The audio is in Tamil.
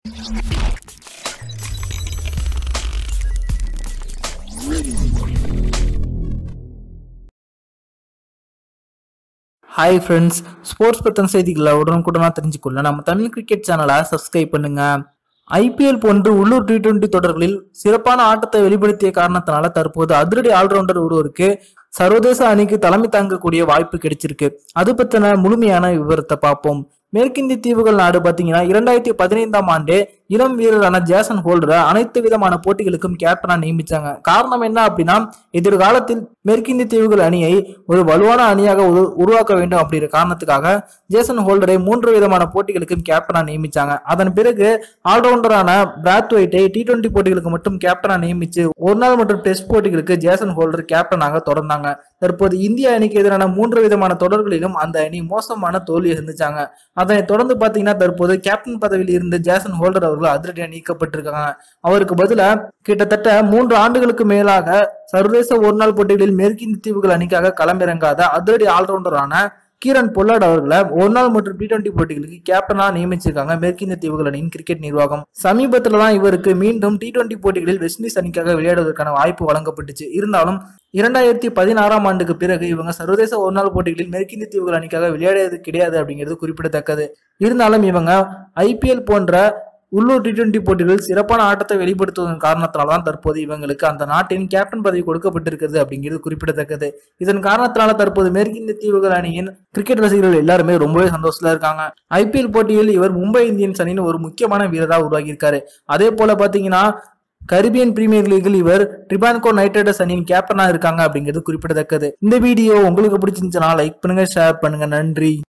Hi friends, ஸ்போர்ட்ஸ் பத்தின செய்திகளை உடனுக்குடனா தெரிஞ்சுக்கொள்ள நம்ம தமிழ் கிரிக்கெட் சேனலை சப்ஸ்கிரைப் பண்ணுங்க. ஐபிஎல் போன்று உள்ளூர் T20 தொடர்களில் சிறப்பான ஆட்டத்தை வெளிப்படுத்திய காரணத்தினால தற்போது அதிரடி ஆல்ரவுண்டர் ஒருவருக்கு சர்வதேச அணிக்கு தலைமை தாங்கக்கூடிய வாய்ப்பு கிடைச்சிருக்கு. அது பத்தின முழுமையான விவரத்தை பார்ப்போம். மேற்கிந்திய தீவுகள் நாடு பாத்தீங்கன்னா 2015ஆம் ஆண்டு இளம் வீரரான ஜேசன் ஹோல்டரை அனைத்து விதமான போட்டிகளுக்கும் கேப்டனா நியமிச்சாங்க. காரணம் என்ன அப்படின்னா, எதிர்காலத்தில் மேற்கிந்திய தீவுகள் அணியை ஒரு வலுவான அணியாக உருவாக்க வேண்டும் அப்படிங்கிற காரணத்துக்காக ஜேசன் ஹோல்டரை 3 விதமான போட்டிகளுக்கும் கேப்டனா நியமிச்சாங்க. அதன் பிறகு ஆல்ரவுண்டரான பிராத்வைட்டை T20 போட்டிகளுக்கு மட்டும் கேப்டனா நியமிச்சு ஒருநாள் மற்றும் டெஸ்ட் போட்டிகளுக்கு ஜேசன் ஹோல்டர் கேப்டனாக தொடர்ந்தாங்க. தற்போது இந்திய அணிக்கு எதிரான 3 விதமான தொடர்களிலும் அந்த அணி மோசமான தோல்வியை சந்திச்சாங்க. அதனை தொடர்ந்து பாத்தீங்கன்னா தற்போது கேப்டன் பதவியில் இருந்த ஜேசன் ஹோல்டர் அவர்கள் அதிரடியா நீக்கப்பட்டிருக்காங்க. அவருக்கு பதிலா கிட்டத்தட்ட 3 ஆண்டுகளுக்கு மேலாக சர்வதேச ஒருநாள் போட்டிகளில் மேற்கிந்திய தீவுகள் அணிக்காக களமிறங்காத அதிரடி ஆல்ரவுண்டரான கீரன் பொல்லார்ட் அவர்களை ஒருநாள் மற்றும் T20 போட்டிகளுக்கு கேப்டனா நியமிச்சிருக்காங்க மேற்கிந்திய தீவுகள் அணியின் கிரிக்கெட் நிர்வாகம். சமீபத்துல தான் இவருக்கு மீண்டும் T20 போட்டிகளில் வெஸ்ட் இண்டீஸ் அணிக்காக விளையாடுவதற்கான வாய்ப்பு வழங்கப்பட்டுச்சு. இருந்தாலும் 2016ஆம் ஆண்டுக்கு பிறகு இவங்க சர்வதேச ஒருநாள் போட்டிகளில் மேற்கிந்திய தீவுகள் அணிக்காக விளையாடியது கிடையாது அப்படிங்கிறது குறிப்பிடத்தக்கது. இருந்தாலும் இவங்க ஐபிஎல் போன்ற உள்ளூர் T20 போட்டிகளில் சிறப்பான ஆட்டத்தை வெளிப்படுத்துவதன் காரணத்தினால்தான் தற்போது இவங்களுக்கு அந்த நாட்டின் கேப்டன் பதவி கொடுக்கப்பட்டிருக்கிறது அப்படிங்கிறது குறிப்பிடத்தக்கது. இதன் காரணத்தினால தற்போது மேற்கிந்திய தீவுகள் அணியின் கிரிக்கெட் ரசிகர்கள் எல்லாருமே ரொம்பவே சந்தோஷத்துல இருக்காங்க. ஐபிஎல் போட்டியில் இவர் மும்பை இந்தியன்ஸ் அணியின் ஒரு முக்கியமான வீரராக உருவாகி இருக்காரு. அதே போல பாத்தீங்கன்னா கரிபியன் பிரீமியர் லீகில் இவர் ட்ரிபான்கோ நைட் ரைடர்ஸ் அணியின் கேப்டனா இருக்காங்க அப்படிங்கிறது குறிப்பிடத்தக்கது. இந்த வீடியோ உங்களுக்கு பிடிச்சிருந்துச்சுன்னா லைக் பண்ணுங்க, ஷேர் பண்ணுங்க. நன்றி.